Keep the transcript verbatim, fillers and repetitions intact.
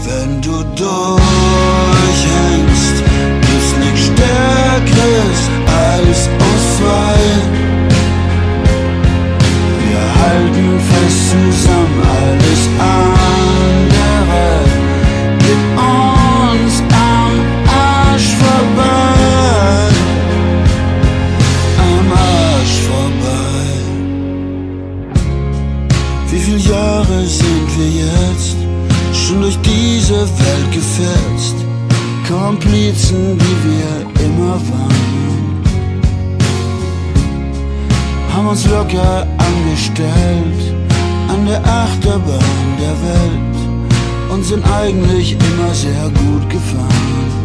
Wenn du durchhängst, gibt's nichts Stärkeres als uns zwei. Wir halten fest zusammen, alles andere geht uns am Arsch vorbei. Am Arsch vorbei. Wie viele Jahre sind wir jetzt schon durch diese Welt gefetzt? Komplizen, wie wir immer waren, haben uns locker angestellt an der Achterbahn der Welt und sind eigentlich immer sehr gut gefahren.